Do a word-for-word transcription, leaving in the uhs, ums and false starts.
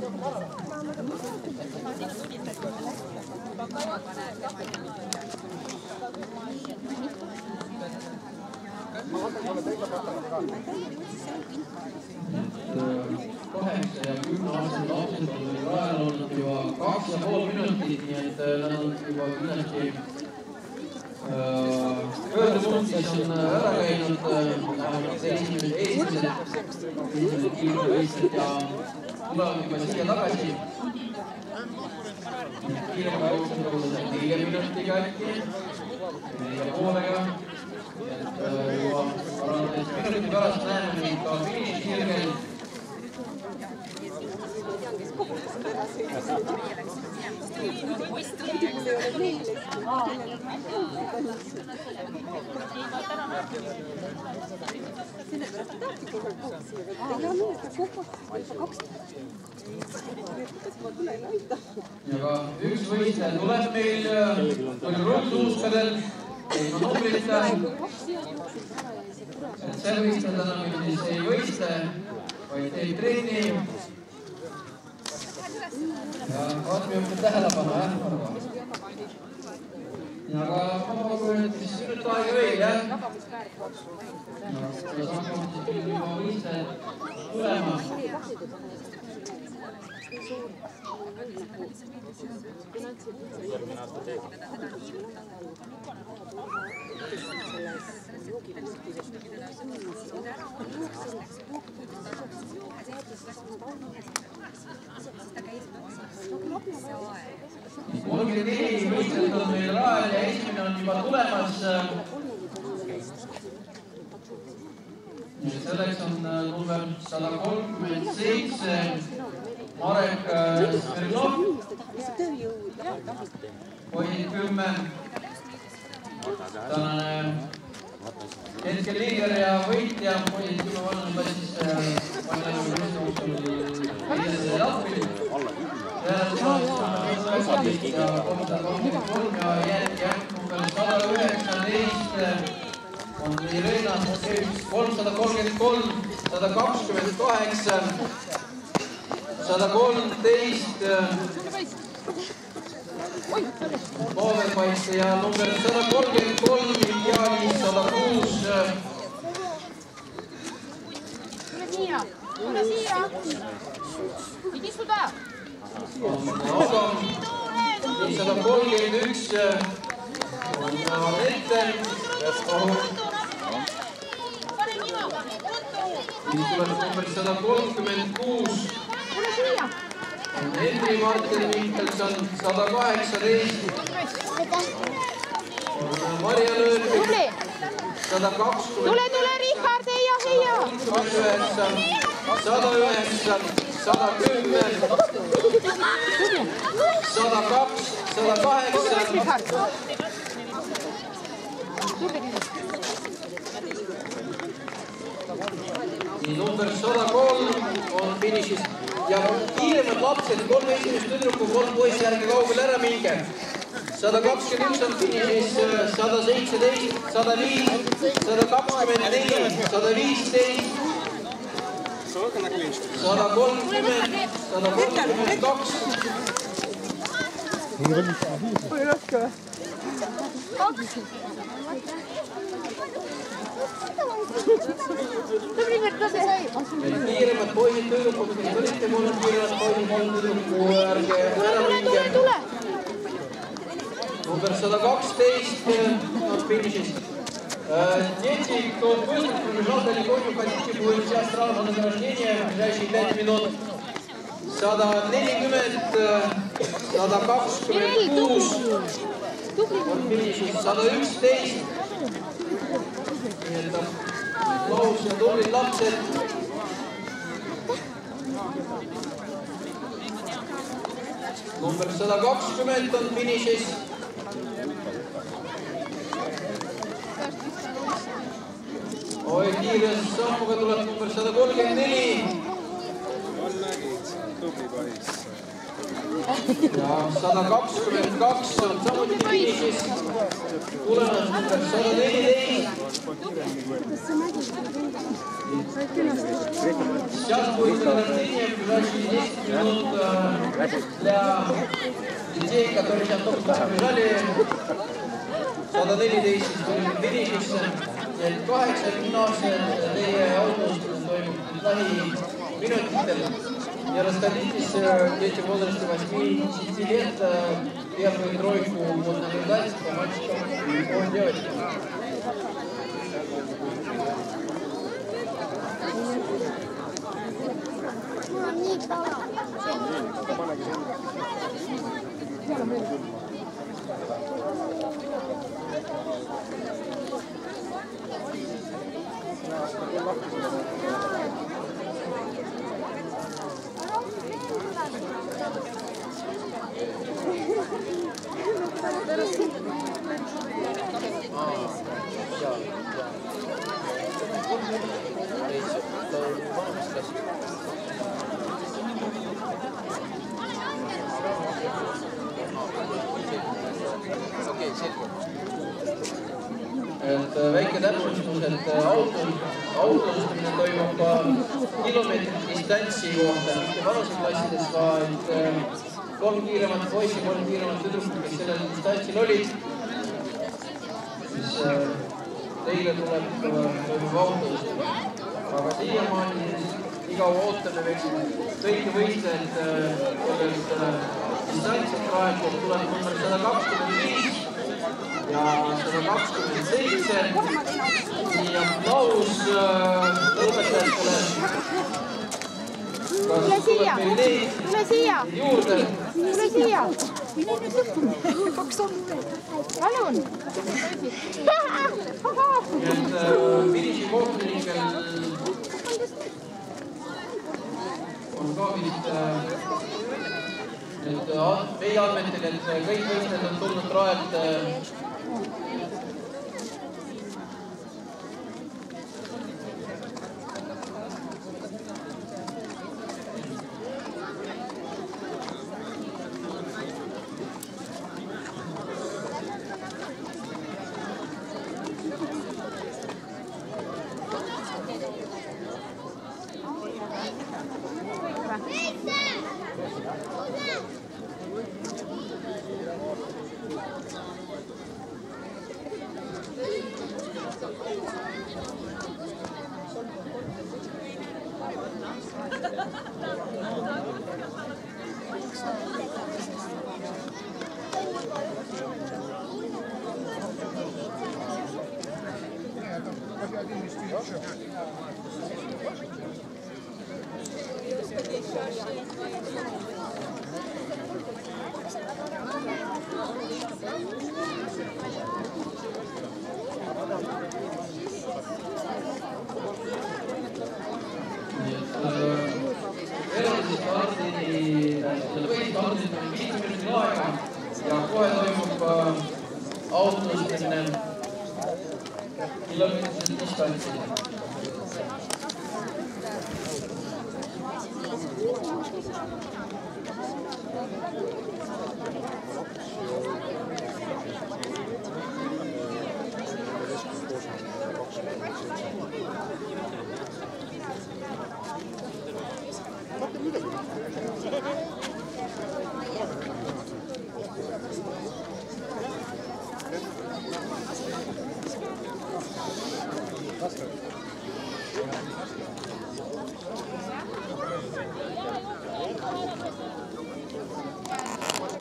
kaheksa ja kümne aastased lapsed on meil rajal olnud juba kaks ja pool minutit, nii et nad on juba kindlasti pöördepunktis on ära käinud esimesed kiirvõistlused ja tulevad juba siia tagasi. Kiirema jooksnud nelja minutiga äkki, nelja poolega. Juba paranedes minuti pärast näeme meid ka finišisirgel. Ja ka üks võistleja tuleb meil rullsuuskadel, ei ma numbrita. See võistleja täna meil siis ei võistle, vaid teeb treeni. Ja vaatame juurde tähelepanu, jah? Ja aga ma pakun, et siis nüüd aega veel, jah? Ja saab juba võistlejad tulema. kolmkümmend neli võistlejat on meil rajal ja esimene on juba tulemas. Selleks on number sada kolmkümmend seitse Marek Smirnov, poisid kümme. Tänane hetkel liider ja võitja, poisid kümme vanusklassis viiendal etapil. Ja kolmsada kolmkümmend kolm ja järg number sada üheksateist on Irena kolmsada kolmkümmend kolm, sada kakskümmend kaheksa, sada kolmteist Pooverpaiste ja number sada kolmkümmend kolm Jani sada kuus. Tule siia, tule siia. Idi suda. sada kolmkümmend üks on ette. Siis tuleb number sada kolmkümmend kuus. On Henri Martin Mihkelson, sada kaheksateist. On Maria Lööpik, sada kakskümmend. Tule, tule, Richard, heia, heia. sada üheksa, sada kümme, sada kaks, sada kaheksa. Nii number sada kolm on finišis ja kiiremad lapsed, kolm esimest tüdruku, kolm poissi järgi kaugel ära minge. sada kakskümmend üks on finišis, sada seitseteist, sada viis, sada kakskümmend neli, sada viisteist, sada kolmkümmend, sada kolmkümmend kaks. Oi raske või? Kiiremad poisid tüdrukud, kes võite kolm kiiremat poisid, kolm tüdruku ärge ära minge. Number sada kaksteist on finišis. Дети, кто быстро пробежал далеко, не уходите, будет сейчас сразу на награждение в ближайшие пять минут. sada nelikümmend, sada kakskümmend kuus on finišis, sada üksteist. Laus ja tublid lapsed. Number sada kakskümmend on finišis. Oi, kiires sammuga tuleb number sada kolmkümmend neli. On nägid, tubli poiss. ja sada kakskümmend kaks on samuti finišis. Tulemus number sada neliteist. Сейчас будет награждение в ближайшие десять минут для детей, которые сейчас только побежали. sada neliteist tuleb finišisse. kaheksakümne-aastased teie autos toimub lähiminutitel. И расходитесь, дети в возрасте восьми-десяти лет, первую тройку вот наблюдать по мальчикам и по девочкам. Et väike täpsustus, et autostumine toimub kilomeetrit distantsi kohta, mitte vanuseklassides, vaid kolm kiiremat poissi, kolm kiiremat tüdrukut, kes sellel distantsil olid. Siis teile tuleb toimub autostumine. Aga siiamaani igav ootame kõiki võistlejad sellest distantsit praegu tuleb number sada kakskümmend viis ja sada kakskümmend seitse. Nii aplaus lõpetajatele. Tule siia! Tule siia! Juurde! Tule siia! Palun! Nii et finiši kohtunikel on ka vist meie andmetel, et kõik võistlejad on tulnud rajalt ja kohe toimub autostumine kilomeetrisel distantsil. Gracias.